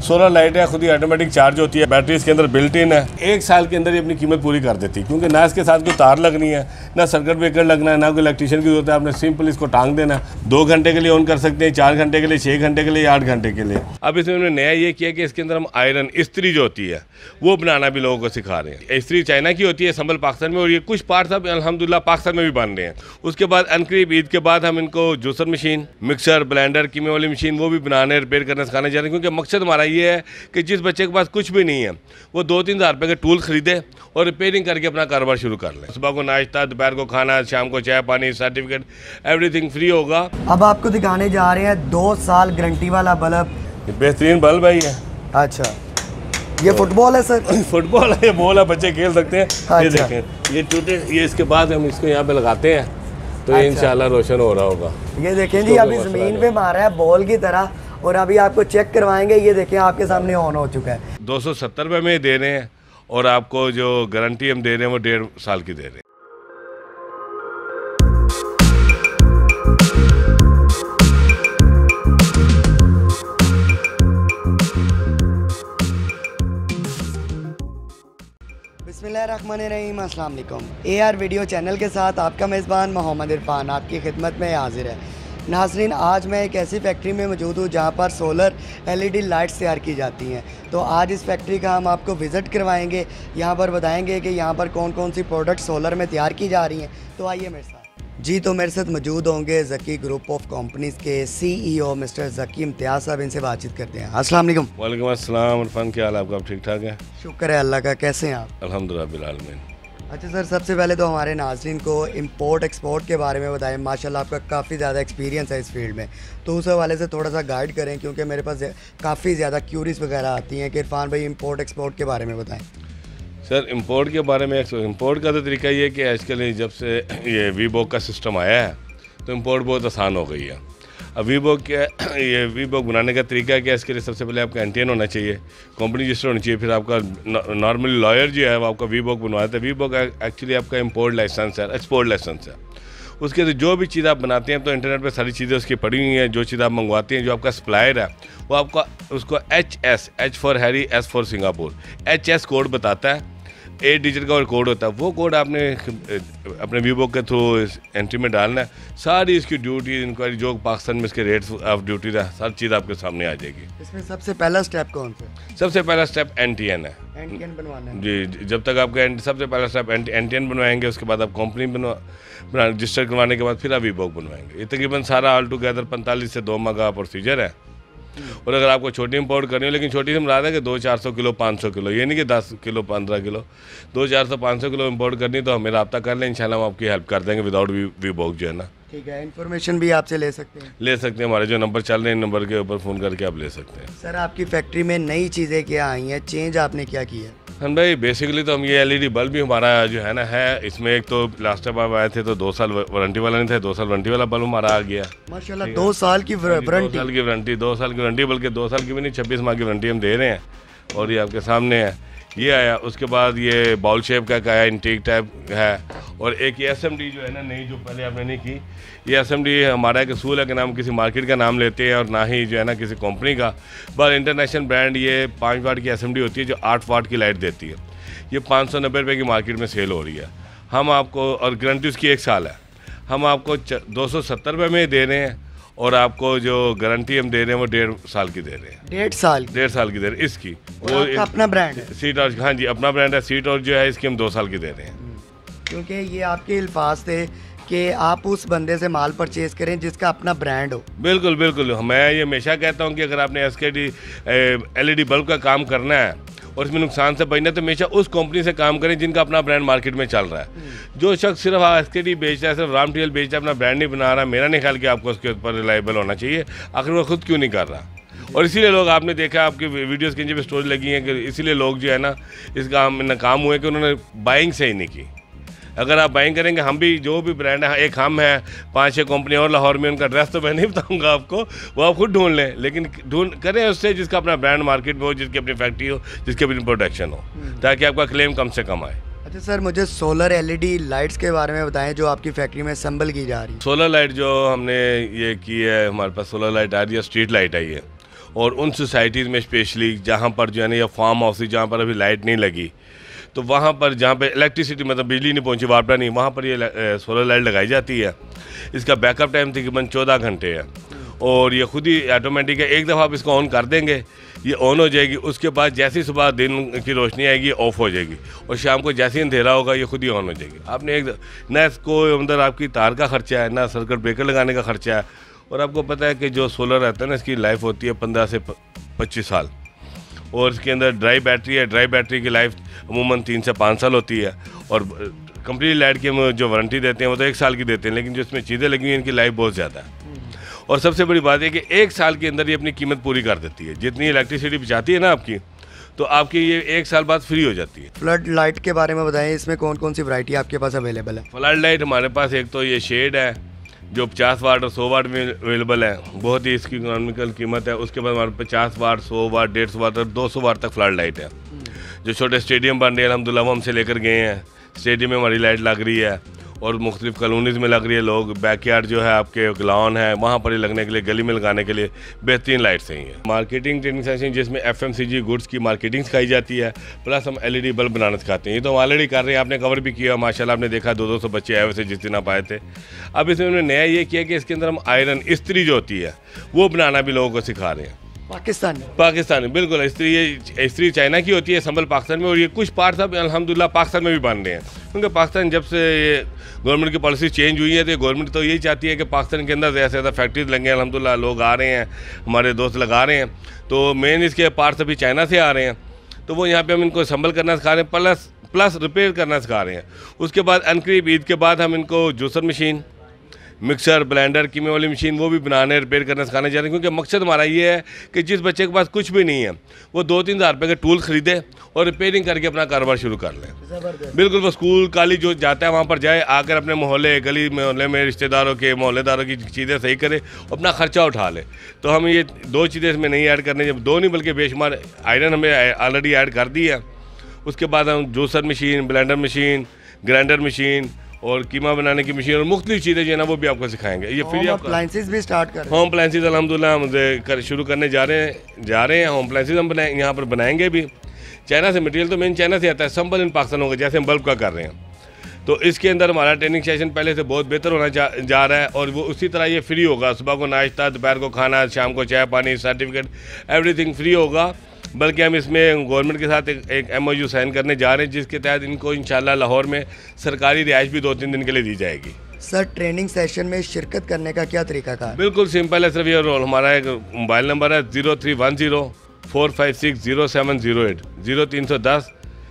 Solar light है, खुद ही automatic charge होती है, बैटरी इसके अंदर बिल्ट इन है। 1 साल के अंदर ही अपनी कीमत पूरी कर देती है, क्योंकि ना इसके साथ कोई तार लगनी है, ना सर्किट ब्रेकर लगना है, ना कोई इलेक्ट्रीशियन की जरूरत है। आपने सिंपल इसको टांग देना, 2 घंटे के लिए ऑन कर सकते हैं, 4 घंटे के लिए, 6 घंटे के लिए, 8 घंटे के लिए। अब इसमें उन्होंने नया ये किया कि इसके अंदर हम आयरन इस्त्री जो होती है वो बनाना भी लोगों को सिखा रहे हैं। इस्त्री चाइना की होती है, संभल पाकिस्तान में, और ये कुछ पार्ट्स अब अल्हम्दुलिल्लाह पाकिस्तान में भी बन रहे हैं। उसके बाद अनकरीब ईद के बाद हम इनको जूसर मशीन, मिक्सर, ब्लेंडर, कीमे वाली मशीन वो भी बनाने, रिपेयर करना सिखाने जा रहे हैं, क्योंकि मकसद हमारा ये है कि जिस बच्चे के पास कुछ भी नहीं है वो 2-3 हज़ार रुपये के टूल खरीदे और रिपेयरिंग करके अपना कारोबार शुरू कर ले। सुबह को नाश्ता, दोपहर को खाना, शाम को चाय पानी, सर्टिफिकेट, एवरीथिंग फ्री होगा। अब आपको दिखाने जा रहे हैं 2 साल गारंटी वाला बल्ब। बेहतरीन बल्ब है ये। अच्छा, ये फुटबॉल है सर? फुटबॉल है, ये बॉल है, बच्चे खेल सकते हैं। अच्छा। ये देखें, ये टूटे, ये इसके बाद हम इसको यहाँ पे लगाते हैं तो ये इंशाल्लाह रोशन हो रहा होगा। ये देखें जी, अभी ज़मीन पे मारा है बॉल की तरह, और अभी आपको चेक करवाएंगे। ये देखें आपके सामने ऑन हो चुका है। 270 रुपये में दे रहे हैं, और आपको जो गारंटी हम दे रहे हैं वो 1.5 साल की दे रहे हैं। बिस्मिल्लाहिर्रहमानिर्रहीम, अस्सलाम वालेकुम। AR वीडियो चैनल के साथ आपका मेज़बान मोहम्मद इरफान आपकी खिदमत में हाजिर है। नाज़रीन, आज मैं एक ऐसी फैक्ट्री में मौजूद हूँ जहाँ पर सोलर LED लाइट्स तैयार की जाती हैं। तो आज इस फैक्ट्री का हम आपको विज़िट करवाएंगे, यहाँ पर बताएंगे कि यहाँ पर कौन कौन सी प्रोडक्ट सोलर में तैयार की जा रही हैं। तो आइए मेरे साथ। जी, तो मेरे साथ मौजूद होंगे ज़की ग्रुप ऑफ कंपनीज़ के CEO मिस्टर ज़की इम्तियाज़ साहब। इनसे बातचीत करते हैं। अस्सलाम वालेकुम। वालेकुम अस्सलाम इरफान, क्या हाल है आपका? ठीक ठाक है? शुक्र है अल्लाह का। कैसे हैं आप? अल्हम्दुलिल्लाह बिल आलमीन। अच्छा सर, सबसे पहले तो हमारे नाज़रीन को इंपोर्ट एक्सपोर्ट के बारे में बताएं। माशाल्लाह आपका काफ़ी ज़्यादा एक्सपीरियंस है इस फील्ड में, तो उस हवाले से थोड़ा सा गाइड करें, क्योंकि मेरे पास काफ़ी ज़्यादा क्यूरीज वगैरह आती हैं कि इरफान भाई इंपोर्ट एक्सपोर्ट के बारे में बताएं। सर, इंपोर्ट के बारे में, इंपोर्ट का तो तरीका ये है कि आजकल जब से ये वीबॉक का सिस्टम आया है तो इंपोर्ट बहुत आसान हो गई है। अब ये वीबॉक बनाने का तरीका है कि इसके लिए सबसे पहले आपका एंटीएन होना चाहिए, कंपनी रजिस्टर होनी चाहिए, फिर आपका नॉर्मली लॉयर जो है वो आपका वीबॉक बनवाता है। वीबॉक एक्चुअली आपका इंपोर्ट लाइसेंस है, एक्सपोर्ट लाइसेंस है। उसके जो भी चीज़ आप बनाते हैं तो इंटरनेट पे सारी चीज़ें उसकी पड़ी हुई हैं। जो चीज़ आप मंगवाते हैं, जो आपका सप्लायर है वो आपका उसको H for Harry, S for Singapore, HS code बताता है, 8 डिजिट का और कोड होता है। वो कोड आपने अपने वीबॉक के थ्रू एंट्री में डालना है। सारी इसकी ड्यूटी, इंक्वायरी, जो पाकिस्तान में इसके रेट्स ऑफ ड्यूटी है, हर चीज़ आपके सामने आ जाएगी। इसमें सबसे पहला स्टेप कौन सा? सबसे पहला स्टेप NTN है। NTN बनवाना है जी। जब तक आपका सबसे पहला स्टेप NTN बनवाएंगे, उसके बाद आप कंपनी रजिस्टर करवाने के बाद फिर आप वीबॉक बनवाएंगे। ये तकरीबन सारा ऑल टुगेदर 45 से 2 माह का प्रोसीजर है। और अगर आपको छोटी इंपोर्ट करनी हो, लेकिन छोटी से मुराद है कि 200-400 किलो, 500 किलो, ये नहीं कि 10 किलो 15 किलो, 200-400-500 किलो इंपोर्ट करनी तो हमें रब्ता कर लें, इंशाल्लाह हम आपकी हेल्प कर देंगे विदाउट वीबॉक जो है ना। ठीक है, इन्फॉर्मेशन भी आपसे ले सकते हैं? ले सकते हैं, हमारे जो नंबर चल रहे हैं नंबर के ऊपर फ़ोन करके आप ले सकते हैं। सर, आपकी फैक्ट्री में नई चीज़ें क्या आई हैं, चेंज आपने क्या किया? हाँ भाई, बेसिकली तो हम ये LED बल्ब भी हमारा जो है ना है, इसमें एक तो लास्ट टाइम आप आए थे तो 2 साल वारंटी वाला नहीं था, 2 साल वारंटी वाला बल्ब हमारा आ गया माशाल्लाह। 2 साल की वारंटी? 2 साल की वारंटी, 2 साल की वारंटी, बल्कि 2 साल की भी नहीं, 26 माह की वारंटी हम दे रहे हैं। और ये आपके सामने है, ये आया। उसके बाद ये बाउल शेप का आया, इंटेक टाइप है। और एक ये SMD जो है ना नई, जो पहले आपने नहीं की, ये SMD हमारा एक असूल है कि नाम किसी मार्केट का नाम लेते हैं और ना ही जो है ना किसी कंपनी का, बस इंटरनेशनल ब्रांड। ये 5 वाट की SMD होती है जो 8 वाट की लाइट देती है। ये 590 रुपये की मार्केट में सेल हो रही है। हम आपको, और गारंटी उसकी 1 साल है, हम आपको 270 रुपये में दे रहे हैं, और आपको जो गारंटी हम दे रहे हैं वो 1.5 साल की दे रहे हैं। 1.5 साल? 1.5 साल की दे रहे हैं इसकी। वो अपना ब्रांड है? सीट और, हाँ जी, अपना ब्रांड है। सीट और जो है इसकी हम 2 साल की दे रहे हैं। क्योंकि ये आपके अल्फाज थे कि आप उस बंदे से माल परचेज करें जिसका अपना ब्रांड हो। बिल्कुल बिल्कुल, मैं ये हमेशा कहता हूँ कि अगर आपने SKD LED बल्ब का काम करना है और इसमें नुकसान से बचना है तो हमेशा उस कंपनी से काम करें जिनका अपना ब्रांड मार्केट में चल रहा है। जो शख्स सिर्फ SKD बेचता है, सिर्फ रॉ मटेरियल बेचता है, अपना ब्रांड नहीं बना रहा, मेरा नहीं ख्याल कि आपको उसके ऊपर रिलायबल होना चाहिए। आखिर वो खुद क्यों नहीं कर रहा? और इसीलिए लोग, आपने देखा आपकी वीडियोज़ के नीचे भी स्टोरी लगी हैं कि इसीलिए लोग जो है ना इस काम में नाकाम हुए कि उन्होंने बाइंग सही नहीं की। अगर आप बाइंग करेंगे, हम भी जो भी ब्रांड है, एक हम है, 5-6 कंपनी और लाहौर में, उनका एड्रेस तो मैं नहीं बताऊंगा आपको, वो आप खुद ढूंढ लें, लेकिन ढूंढ करें उससे जिसका अपना ब्रांड मार्केट में हो, जिसकी अपनी फैक्ट्री हो, जिसकी अपनी प्रोडक्शन हो, ताकि आपका क्लेम कम से कम आए। अच्छा सर, मुझे सोलर LED लाइट्स के बारे में बताएं जो आपकी फैक्ट्री में असेंबल की जा रही है। सोलर लाइट जो हमने ये की है, हमारे पास सोलर लाइट आ रही है, स्ट्रीट लाइट आई है, और उन सोसाइटीज़ में स्पेशली जहाँ पर जो है ना या फार्म हाउस जहाँ पर अभी लाइट नहीं लगी, तो वहाँ पर जहाँ पे इलेक्ट्रिसिटी मतलब बिजली नहीं पहुँची, वापरा नहीं, वहाँ पर ये सोलर लाइट लगाई जाती है। इसका बैकअप टाइम तकरीबन 14 घंटे है और ये खुद ही ऑटोमेटिक है। एक दफ़ा आप इसको ऑन कर देंगे, ये ऑन हो जाएगी। उसके बाद जैसे ही सुबह दिन की रोशनी आएगी ऑफ़ हो जाएगी और शाम को जैसे ही अंधेरा होगा ये खुद ही ऑन हो जाएगी। आपने ना इसको अंदर आपकी तार का खर्चा है, ना सर्किट ब्रेकर लगाने का खर्चा है। और आपको पता है कि जो सोलर रहता है ना, इसकी लाइफ होती है 15 से 25 साल और इसके अंदर ड्राई बैटरी है। ड्राई बैटरी की लाइफ अमूमन 3 से 5 साल होती है और कंप्लीट लाइट की हम जो वारंटी देते हैं वो तो 1 साल की देते हैं, लेकिन जो इसमें चीज़ें लगी हुई हैं इनकी लाइफ बहुत ज़्यादा है। और सबसे बड़ी बात है कि 1 साल के अंदर ये अपनी कीमत पूरी कर देती है। जितनी इलेक्ट्रिसिटी बचाती है ना आपकी, तो आपकी ये 1 साल बाद फ्री हो जाती है। फ्लड लाइट के बारे में बताएं, इसमें कौन कौन सी वैरायटी आपके पास अवेलेबल है? फ्लड लाइट हमारे पास एक तो ये शेड है जो 50 वाट और 100 वाट में अवेलेबल है, बहुत ही इसकी इकोनॉमिकल कीमत है। उसके बाद हमारे 50 वाट, 100 वाट, 150 वाट और 200 वाट तक फ्लड लाइट है। जो छोटे स्टेडियम बन रहे हैं अल्हम्दुलिल्लाह वो हमसे लेकर गए हैं। स्टेडियम में हमारी लाइट लग रही है और मुख्तलिफ कॉलोनीज़ में लग रही है। लोग बैकयार्ड जो है आपके ग्लाउंड है वहाँ पर ही लगने के लिए, गली में लगाने के लिए बेहतरीन लाइट्स हैं। ये मार्केटिंग ट्रेनिंग सेशन जिसमें FMCG गुड्स की मार्केटिंग सिखाई जाती है, प्लस हम LED बल्ब बनाना सिखाते हैं। ये तो हम ऑलरेडी कर रहे हैं, आपने कवर भी किया माशाल्लाह, आपने देखा 200 बच्चे आए हुए थे जिस दिन आप आए थे। अब इसमें उन्होंने नया ये किया कि इसके अंदर हम आयरन इस्त्री जो होती है वो बनाना भी लोगों को सिखा रहे हैं। पाकिस्तान में बिल्कुल इस्त्री चाइना की होती है, संभल पाकिस्तान में, और ये कुछ पार्ट्स अब अल्हम्दुलिल्लाह पाकिस्तान में भी बन रहे हैं। क्योंकि पाकिस्तान जब से ये गवर्नमेंट की पॉलिसी चेंज हुई है तो गवर्नमेंट तो यही चाहती है कि पाकिस्तान के अंदर ज़्यादा से ज़्यादा फैक्ट्रीज लगे। अल्हम्दुलिल्लाह लोग आ रहे हैं, हमारे दोस्त लगा रहे हैं, तो मेन इसके पार्ट्स अभी चाइना से आ रहे हैं। तो वो यहाँ पे हम इनको संभल करना सिखा रहे हैं, प्लस रिपेयर करना सिखा रहे हैं। उसके बाद अनकरीब ईद के बाद हम इनको जूसर मशीन, मिक्सर, ब्लेंडर, कीमे वाली मशीन वो भी बनाने, रिपेयर करना सिखाने जा रहे हैं। क्योंकि मकसद हमारा ये है कि जिस बच्चे के पास कुछ भी नहीं है वो 2-3 हज़ार रुपये के टूल ख़रीदे और रिपेयरिंग करके अपना कारोबार शुरू कर लें। बिल्कुल, वो स्कूल कॉलेज जो जाता है वहाँ पर जाए, आकर अपने मोहल्ले गली मोहल्ले में रिश्तेदारों के मोहल्लेदारों की चीज़ें सही करे, अपना ख़र्चा उठा ले। तो हम ये 2 चीज़ें इसमें नहीं ऐड करने, जब 2 नहीं बल्कि बेशुमार आयरन हमें ऑलरेडी ऐड कर दी है। उसके बाद हम juicer machine, blender machine, grinder machine और कीमा बनाने की मशीन और मुख्तलिफ चीज़ें जो है ना वो भी आपको सिखाएंगे। ये फ्री होम अप्लायंसेस भी स्टार्ट कर, होम अप्लायंसेस अल्हम्दुलिल्लाह हम शुरू करने जा रहे हैं। होम अप्लायंसेस हम यहाँ पर बनाएंगे भी। चाइना से मटेरियल तो मेन चाइना से आता है, संभल इन पाकिस्तान होगा, जैसे हम बल्ब का कर रहे हैं। तो इसके अंदर हमारा ट्रेनिंग सेशन पहले से बहुत बेहतर होना जा रहा है और वो उसी तरह ये फ्री होगा। सुबह को नाश्ता, दोपहर को खाना, शाम को चाय पानी, सर्टिफिकेट, एवरीथिंग फ्री होगा। बल्कि हम इसमें गवर्नमेंट के साथ एक MOU साइन करने जा रहे हैं जिसके तहत इनको इंशाल्लाह लाहौर में सरकारी रिहाइश भी 2-3 दिन के लिए दी जाएगी। सर, ट्रेनिंग सेशन में शिरकत करने का क्या तरीका का है? बिल्कुल सिंपल है, सिर्फ ये रोल। हमारा एक मोबाइल नंबर है 0310 456 0708 0310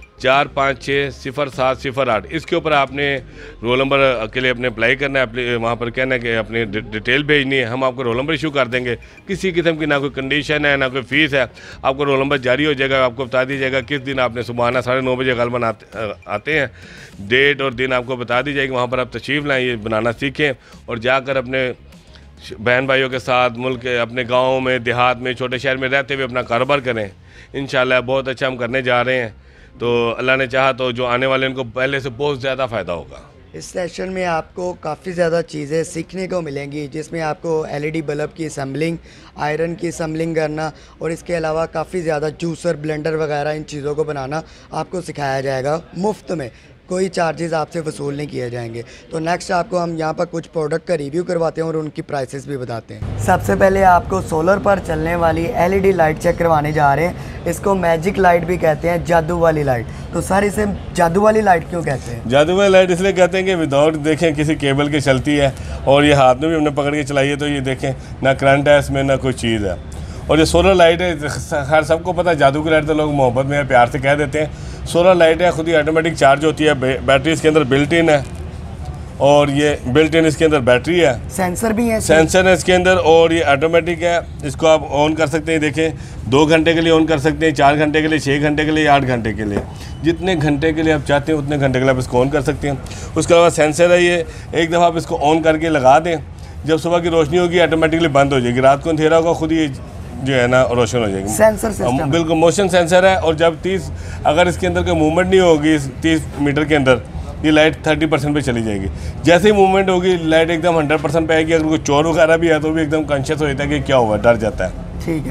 456-0708। इसके ऊपर आपने रोल नंबर के लिए अपने अप्लाई करना है। वहाँ पर कहना है कि अपनी डिटेल भेजनी है, हम आपको रोल नंबर इशू कर देंगे। किसी किस्म की ना कोई कंडीशन है ना कोई फ़ीस है, आपको रोल नंबर जारी हो जाएगा। आपको बता दी जाएगा किस दिन आपने सुबह आना, 9:30 बजे गलबन आते हैं, डेट और दिन आपको बता दी जाएगी। वहाँ पर आप तशरीफ़ लाएँ, ये बनाना सीखें और जाकर अपने बहन भाइयों के साथ मुल्क के अपने गाँव में, देहात में, छोटे शहर में रहते हुए अपना कारोबार करें। इंशाल्लाह बहुत अच्छा हम करने जा रहे हैं। तो अल्लाह ने चाहा तो जो आने वाले उनको पहले से बहुत ज़्यादा फ़ायदा होगा। इस सेशन में आपको काफ़ी ज़्यादा चीज़ें सीखने को मिलेंगी, जिसमें आपको LED बल्ब की असम्बलिंग, आयरन की असम्बलिंग करना और इसके अलावा काफ़ी ज़्यादा जूसर, ब्लेंडर वगैरह इन चीज़ों को बनाना आपको सिखाया जाएगा मुफ्त में। कोई चार्जेस आपसे वसूल नहीं किए जाएंगे। तो नेक्स्ट आपको हम यहाँ पर कुछ प्रोडक्ट का रिव्यू करवाते हैं और उनकी प्राइसेस भी बताते हैं। सबसे पहले आपको सोलर पर चलने वाली LED लाइट चेक करवाने जा रहे हैं। इसको मैजिक लाइट भी कहते हैं, जादू वाली लाइट। तो सर, इसे जादू वाली लाइट क्यों कहते हैं? जादू वाली लाइट इसलिए कहते हैं कि विदाउट देखें किसी केबल की चलती है और ये हाथ में भी हमने पकड़ के चलाई है तो ये देखें ना करंट है इसमें ना कोई चीज़ है। और ये सोलर लाइट है, हर सबको पता है जादू की लाइट तो लोग मोहब्बत में प्यार से कह देते हैं। सोलर लाइट है, खुद ही ऑटोमेटिक चार्ज होती है, बैटरी इसके अंदर बिल्ट इन है और ये बिल्ट इन इसके अंदर बैटरी है, सेंसर भी है, सेंसर है इसके अंदर और ये ऑटोमेटिक है। इसको आप ऑन कर सकते हैं, देखें 2 घंटे के लिए ऑन कर सकते हैं, 4 घंटे के लिए, 6 घंटे के लिए, 8 घंटे के लिए, जितने घंटे के लिए आप चाहते हैं उतने घंटे के लिए आप इसको ऑन कर सकते हैं। उसके अलावा सेंसर है, ये एक दफ़ा आप इसको ऑन करके लगा दें, जब सुबह की रोशनी होगी ऑटोमेटिकली बंद हो जाएगी, रात को अंधेरा होगा खुद ही जो है ना रोशन हो जाएगी। सेंसर सिस्टम बिल्कुल मोशन सेंसर है। और जब 30 अगर इसके अंदर कोई मूवमेंट नहीं होगी 30 मीटर के अंदर, ये लाइट 30% पे चली जाएगी। जैसे ही मूवमेंट होगी लाइट एकदम 100% पे आएगी। अगर कोई चोर वगैरह भी है तो भी एकदम कॉन्शियस हो जाता है कि क्या हुआ, डर जाता है। ठीक है।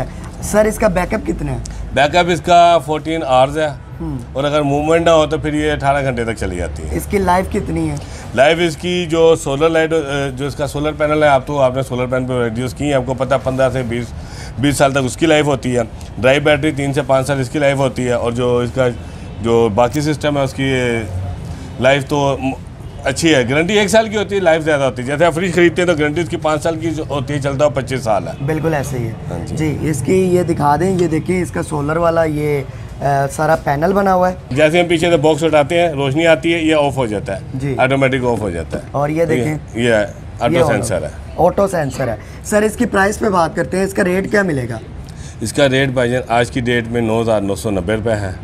सर इसका बैकअप कितना है? बैकअप इसका 14 आवर्स है और अगर मूवमेंट ना हो तो फिर ये 18 घंटे तक चली जाती है। इसकी लाइफ कितनी है? लाइफ इसकी जो सोलर लाइट जो इसका सोलर पैनल है, आप तो आपने सोलर पैनल पर रिड्यूस की है, आपको पता 15 से 20 साल तक उसकी लाइफ होती है। ड्राई बैटरी 3 से 5 साल इसकी लाइफ होती है और जो इसका जो बाकी सिस्टम है उसकी लाइफ तो अच्छी है। गारंटी 1 साल की होती है, लाइफ ज़्यादा होती है। जैसे आप फ्रिज खरीदते हैं तो गारंटी उसकी 5 साल की होती है, चलता हो 25 साल है। बिल्कुल ऐसे ही है। हाँ जी। जी इसकी ये दिखा दें, ये देखिए इसका सोलर वाला ये सारा पैनल बना हुआ है। जैसे हम पीछे से बॉक्स उठाते हैं, रोशनी आती है, ये ऑफ हो जाता है जी, ऑटोमेटिक ऑफ हो जाता है। और ये देखें ये ऑटो सेंसर है, ऑटो सेंसर है। सर इसकी प्राइस पे बात करते हैं, इसका रेट क्या मिलेगा? इसका रेट भाईजान आज की डेट में 9,990 रुपये है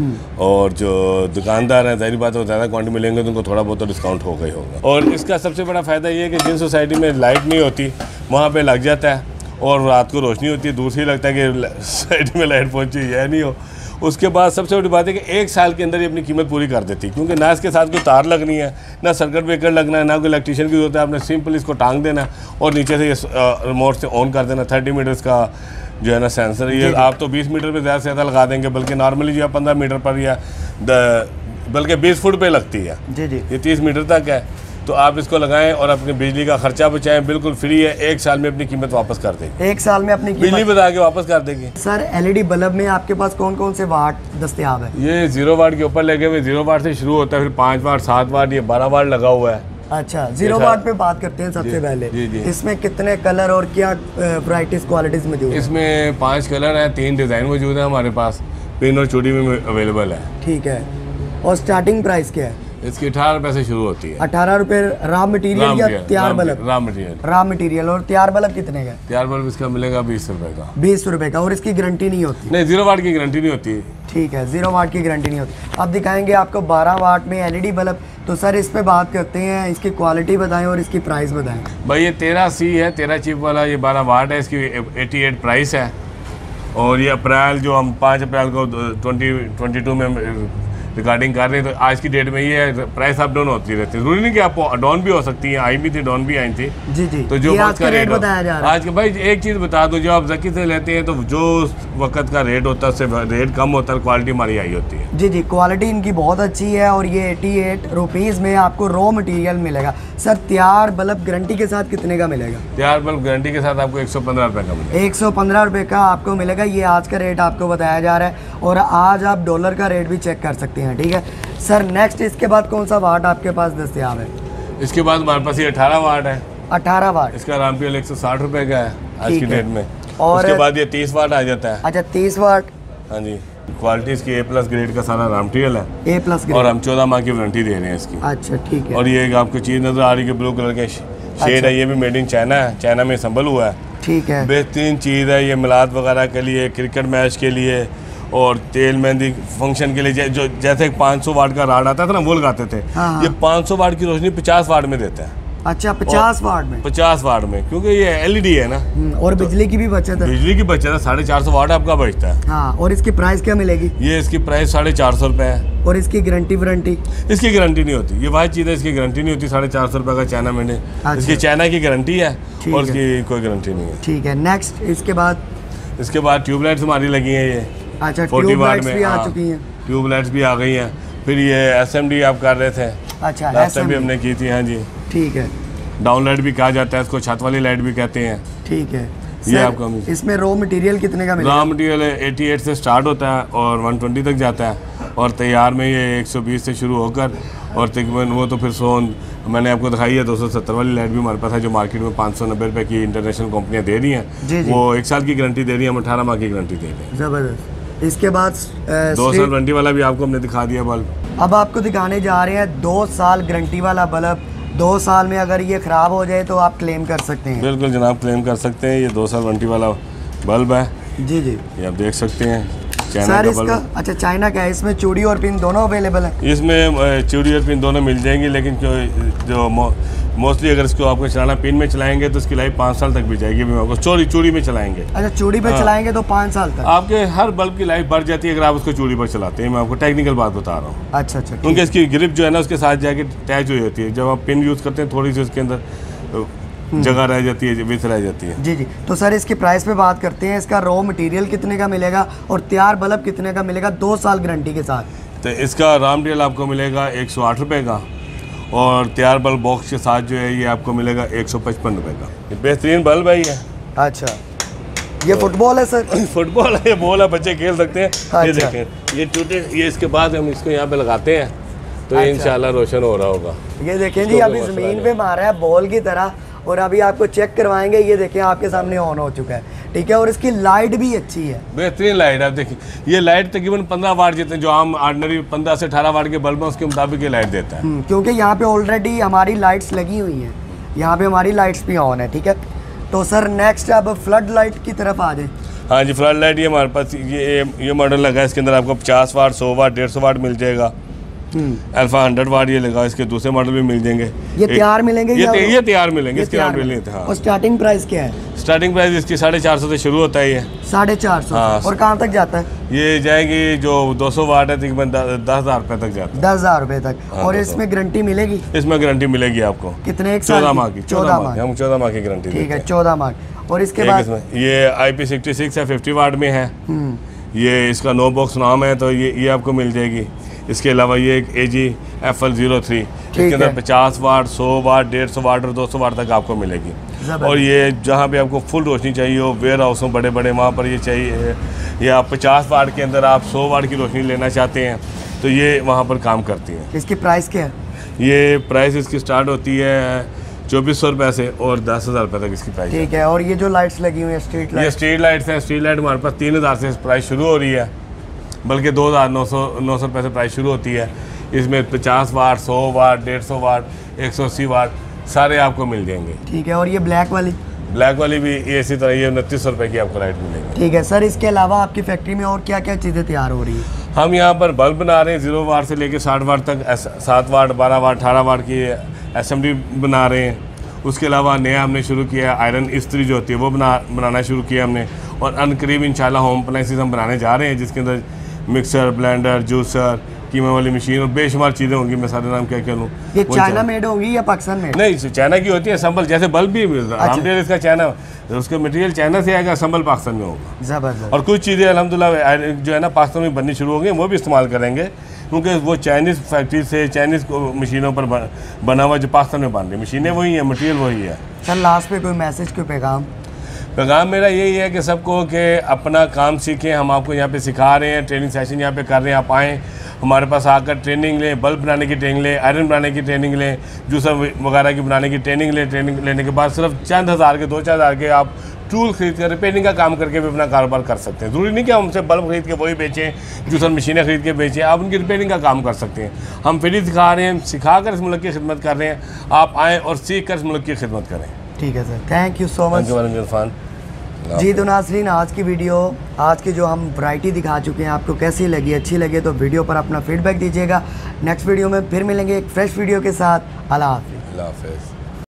और जो दुकानदार हैं ज़ाहिर बात है ज़्यादा क्वांटिटी मिलेंगे तो उनको थोड़ा बहुत तो डिस्काउंट होगा ही होगा। और इसका सबसे बड़ा फ़ायदा ये है कि जिन सोसाइटी में लाइट नहीं होती वहाँ पे लग जाता है और रात को रोशनी होती है, दूर ही लगता है कि सोसाइटी में लाइट पहुँची है नहीं हो। उसके बाद सबसे बड़ी बात है कि 1 साल के अंदर ये अपनी कीमत पूरी कर देती है, क्योंकि ना इसके साथ कोई तार लगनी है, ना सर्किट ब्रेकर लगना है, ना कोई इलेक्ट्रीशियन की जरूरत है। आपने सिंपल इसको टांग देना और नीचे से ये रिमोट से ऑन कर देना। 30 मीटर्स का जो है ना सेंसर, ये आप तो 20 मीटर पे ज़्यादा से ज़्यादा लगा देंगे, बल्कि नॉर्मली जो है 15 मीटर पर या बल्कि 20 फुट पे लगती है जी जी, ये 30 मीटर तक है। तो आप इसको लगाएं और अपनी बिजली का खर्चा बचाएं, बिल्कुल फ्री है। 1 साल में अपनी कीमत वापस कर देगी, 1 साल में अपनी बिजली बता के वापस कर देगी। सर एलईडी बल्ब में आपके पास कौन कौन से वाट दस्तयाब है? ये 0 वाट के ऊपर लगे हुए, 0 वाट से शुरू होता है, फिर 5 वाट, 7 वाट, ये 12 वाट लगा हुआ है। अच्छा 0 वाट पे बात करते हैं सबसे पहले। जी, जी। इसमें कितने कलर और क्या वैराइटीज क्वालिटीज मौजूद है? इसमें 5 कलर हैं, 3 डिज़ाइन मौजूद है हमारे पास, पिन और चूड़ी में अवेलेबल है। ठीक है, और स्टार्टिंग प्राइस क्या है? इसकी 18 रुपये से शुरू होती है। 18 रुपये रॉ मटेरियल या तैयार bulb? Raw material. Raw material. और तैयार बल्ब कितने का? तैयार बल्ब इसका मिलेगा 20 रुपये का। 20 रुपये का। और इसकी गारंटी नहीं होती? नहीं, 0 वाट की गारंटी नहीं होती। ठीक है, 0 वाट की गारंटी नहीं होती। अब दिखाएंगे आपको 12 वाट में एलईडी बल्ब। तो सर इस पे बात करते हैं, इसकी क्वालिटी बताएं और इसकी प्राइस बताएं। भाई ये 13C है, 13 चिप वाला, ये 12 वाट है, इसकी 88 प्राइस है। और ये अप्रैल जो हम 5 अप्रैल को 2022 में रिकॉर्डिंग कर रहे हैं, तो आज की डेट में ये प्राइस अप डाउन होती रहती है। जरूरी नहीं कि आप डाउन भी हो सकती है, आई भी थी, डाउन भी आई थी। जी जी। तो जो आज का रेट बताया जा रहा है। आज के भाई एक चीज़ बता दो, जो आप ज़की से लेते हैं तो जो वक्त का रेट होता है उससे रेट कम होता है, क्वालिटी हमारी आई होती है। जी जी, क्वालिटी इनकी बहुत अच्छी है। और ये 88 रुपीज़ में आपको रॉ मटेरियल मिलेगा। सर तैयार बल्ब गारंटी के साथ कितने का मिलेगा? तैयार बल्ब गारंटी के साथ आपको 115 रुपये का मिलेगा। 115 रुपये का आपको मिलेगा। ये आज का रेट आपको बताया जा रहा है और आज आप डॉलर का रेट भी चेक कर सकते हैं। ठीक है सर, नेक्स्ट इसके बाद कौन सा वाट आपके पास दस्तयाब है? इसके बाद हमारे पास ये 18 वाट है। 18 वाट। इसका रामपीएल 160 रुपये का है आज की डेट में। और उसके बाद ये 30 वाट आ जाता है। अच्छा 30 वाट। हाँ जी, क्वालिटी इसकी A+ ग्रेड का सारा रॉ मटेरियल है, A+ ग्रेड। और हम 14 माह की वारंटी दे रहे हैं इसकी। अच्छा ठीक है। और ये आपको चीज़ नज़र आ रही है ब्लू कलर के शेड है, ये भी मेड इन चाइना है, चाइना में संभल हुआ है। ठीक है, बेहतरीन चीज़ है ये, मिलाद वगैरह के लिए, क्रिकेट मैच के लिए और तेल मेहंदी फंक्शन के लिए। जो जैसे एक 500 वाट का राड आता था ना, वो लगाते थे। हाँ। ये 500 वाट की रोशनी 50 वाट में देता है। अच्छा 50 वाट में? 50 वाट में, क्योंकि ये LED है ना। और बिजली की भी बचत है? बिजली की बचत है, 450 वाट आपका बचता है। हाँ। और इसकी प्राइस क्या मिलेगी? ये इसकी प्राइस 450 रुपये है। और इसकी गारंटी वारंटी? इसकी गारंटी नहीं होती, ये वाही चीज़ है, इसकी गारंटी नहीं होती। 450 रुपये का चाइना में। अच्छा। इसकी चाइना की गारंटी है और इसकी कोई गारंटी नहीं है। ठीक है, नेक्स्ट इसके बाद ट्यूबलाइट्स हमारी लगी हैं ये। अच्छा 40 वाट में भी आ चुकी हैं। ट्यूबलाइट्स भी आ गई हैं। फिर ये SMD आप कर रहे थे। अच्छा लास्ट टाइम भी हमने की थी। हाँ जी। ठीक है। डाउन लाइट भी कहा जाता है इसको, छत वाली लाइट भी कहते हैं। ठीक है। ये आपको इसमें रॉ मटेरियल कितने का मिलेगा? रॉ मटेरियल 88 से स्टार्ट होता है और 120 तक जाता है। और तैयार में ये 120 से शुरू होकर और तकरीबन वो तो फिर मैंने आपको दिखाई है 270 वाली लाइट भी हमारे पास है, जो मार्केट में 590 रुपये की इंटरनेशनल कंपनियाँ दे रही हैं। वो 1 साल की गारंटी दे रही है, हम 18 माह की गारंटी दे रहे हैं। ज़बरदस्त। इसके बाद 2 साल वारंटी वाला भी आपको हमने दिखा दिया बल्ब। अब आपको दिखाने जा रहे हैं 2 साल गारंटी वाला बल्ब। 2 साल में अगर ये ख़राब हो जाए तो आप क्लेम कर सकते हैं? बिल्कुल जनाब, क्लेम कर सकते हैं। ये 2 साल वारंटी वाला बल्ब है। जी जी, ये आप देख सकते हैं, चाइना सर का इसका। बल्ब। अच्छा चाइना का है। इसमें चूड़ी और पिन दोनों अवेलेबल है? इसमें चूड़ी और पिन दोनों मिल जाएंगी, लेकिन जो मोस्टली अगर इसको आपको चलाना पिन में चलाएंगे तो इसकी लाइफ 5 साल तक भी जाएगी। आपको चूड़ी में चलाएंगे। अच्छा चूड़ी पे चलाएंगे तो 5 साल तक? आपके हर बल्ब की लाइफ बढ़ जाती है अगर आप उसको चूड़ी पर चलाते हैं। मैं आपको टेक्निकल बात बता रहा हूँ। अच्छा अच्छा। क्योंकि इसकी ग्रिप जो है ना उसके साथ जाके अटैच हुई होती है। जब आप पिन यूज़ करते हैं थोड़ी सी उसके अंदर जगह रह जाती है, विथ रह जाती है। जी जी। तो सर इसकी प्राइस पे बात करते हैं। इसका रॉ मटेरियल कितने का मिलेगा और तैयार बल्ब कितने का मिलेगा 2 साल गारंटी के साथ? तो इसका रॉ मटेरियल आपको मिलेगा 108 रुपये का, और तैयार बल्ब बॉक्स के साथ जो है ये आपको मिलेगा 155 रुपये का। ये बेहतरीन बल्ब है ये। अच्छा, ये फुटबॉल है सर? फुटबॉल है, ये बॉल है, बच्चे खेल सकते हैं। अच्छा। ये देखें, ये टूटे, ये इसके बाद हम इसको यहाँ पे लगाते हैं तो ये इंशाल्लाह रोशन हो रहा होगा। ये देखें जी, अभी ज़मीन पे मारा है बॉल की तरह, और अभी आपको चेक करवाएंगे। ये देखें आपके सामने ऑन हो चुका है, ठीक है। और इसकी लाइट भी अच्छी है, बेहतरीन लाइट है। आप देखिए, ये लाइट तकरीबन 15 वाट देते हैं, जो आम ऑर्डिनरी 15 से 18 वाट के बल्ब है उसके मुताबिक ये लाइट देता है। क्योंकि यहाँ पे ऑलरेडी हमारी लाइट्स लगी हुई हैं, यहाँ पे हमारी लाइट्स भी ऑन है, ठीक है। तो सर नेक्स्ट अब फ्लड लाइट की तरफ आ जाए। हाँ जी, फ्लड लाइट ये हमारे पास ये मॉडल लगा है। इसके अंदर आपको 50 वाट, 100 वाट, 150 वाट मिल जाएगा। अल्फा 100 वाट ये लगा। इसके दूसरे मॉडल भी मिल जाएंगे। ये तैयार मिलेंगे? ये तैयार मिलेंगे, इसके नाम मिलेंगे। हाँ। और स्टार्टिंग प्राइस क्या है? स्टार्टिंग प्राइस इसकी 450 से शुरू होता है। ये 450। हाँ। और कहाँ तक जाता है? ये जाएगी जो 200 वाट है तकरीबन 10,000 रुपये तक जाता है। 10,000 रुपये तक। हाँ, और इसमें गारंटी मिलेगी? इसमें गारंटी मिलेगी आपको कितने? 1 साल? 14 माह की। 14 माह। हम 14 माह की गारंटी, ठीक है, 14 माह। और इसके बाद ये IP66 है, 50 वाट में है। ये इसका नो बॉक्स नाम है, तो ये आपको मिल जाएगी। इसके अलावा ये एक AG FL03, इसके अंदर 50 वाट, 100 वाट, 150 वाट और 200 वाट तक आपको मिलेगी। और ये जहाँ पे आपको फुल रोशनी चाहिए हो, वेयर हाउस में बड़े बड़े, वहाँ पर ये चाहिए। ये आप 50 वाट के अंदर आप 100 वाट की रोशनी लेना चाहते हैं तो ये वहाँ पर काम करती है। इसकी प्राइस क्या है? ये प्राइस इसकी स्टार्ट होती है 2400 रुपये से और 10,000 रुपये तक इसकी प्राइस। ठीक है। और ये जो लाइट्स लगी हुई है स्ट्रीट लाइट? ये स्ट्रीट लाइट्स हैं। स्ट्रीट लाइट हमारे पास 3,000 से प्राइस शुरू हो रही है, बल्कि 2,900 रुपये से प्राइस शुरू होती है। इसमें 50 वाट, 100 वाट, 150 वाट, 180 वाट सारे आपको मिल जाएंगे। ठीक है। और ये ब्लैक वाली? ब्लैक वाली भी इसी तरह, ये 2900 रुपये की आपको लाइट मिलेगी। ठीक है सर। इसके अलावा आपकी फैक्ट्री में और क्या क्या चीज़ें तैयार हो रही है? हम यहाँ पर बल्ब बना रहे हैं 0 वाट से लेकर 60 वाट तक, 7 वाट, 12 वाट, 18 वाट की असेंबली बना रहे हैं। उसके अलावा नया हमने शुरू किया आयरन इस्त्री जो होती है वो बनाना शुरू किया हमने। और अनकरीब इंशाल्लाह होम अप्लायंसेस हम बनाने जा रहे हैं, जिसके अंदर मिक्सर, ब्लेंडर, जूसर, कीमा वाली मशीन और बेशुमार चीज़ें होंगी। मैं सारे नाम क्या लूँ? ये चाइना मेड होगी या पाकिस्तान मेड? नहीं, चाइना की होती है असम्बल, जैसे बल्ब भी रामटेल इसका चाइना, उसका मटेरियल चाइना से आएगा, असम्बल पाकिस्तान में होगा। ज़बरदस्त। और कुछ चीज़ें अल्हम्दुलिल्लाह जो है ना पाकिस्तान में बननी शुरू हो गई, वो भी इस्तेमाल करेंगे, क्योंकि वो चाइनीज़ फैक्ट्री से चाइनीज़ मशीनों पर बना हुआ जो पाकिस्तान में बन रही मशीनें वही है, मटेरियल वही है। सर लास्ट पे कोई मैसेज, कोई पैगाम? पैगाम मेरा यही है कि सबको कि अपना काम सीखें। हम आपको यहाँ पे सिखा रहे हैं, ट्रेनिंग सेशन यहाँ पे कर रहे हैं। आप आएँ हमारे पास आकर ट्रेनिंग लें, बल्ब बनाने की ट्रेनिंग लें, आयरन बनाने की ट्रेनिंग लें, जूसर वगैरह की बनाने की ट्रेनिंग लें। ट्रेनिंग लेने के बाद सिर्फ चंद हज़ार के, 2-4 हज़ार के आप टूल खरीद कर रिपेयरिंग का काम करके भी अपना कारोबार कर सकते हैं। ज़रूरी नहीं कि हमसे बल्ब खरीद के वही बेचें, जूसर मशीनें खरीद के बेचें, आप उनकी रिपेयरिंग का काम कर सकते हैं। हम फ्री सिखा रहे हैं, सिखा कर इस मुल्क की खिदमत कर रहे हैं। आप आएँ और सीख कर इस मुल्क की खिदमत करें। ठीक है sir, thank you so much. Irfan ji तो नाज़रीन, आज की वीडियो, आज की जो हम वैरायटी दिखा चुके हैं, आपको कैसी लगी? अच्छी लगे तो वीडियो पर अपना फीडबैक दीजिएगा। नेक्स्ट वीडियो में फिर मिलेंगे एक फ्रेश वीडियो के साथ। अल्लाह हाफ़िज़।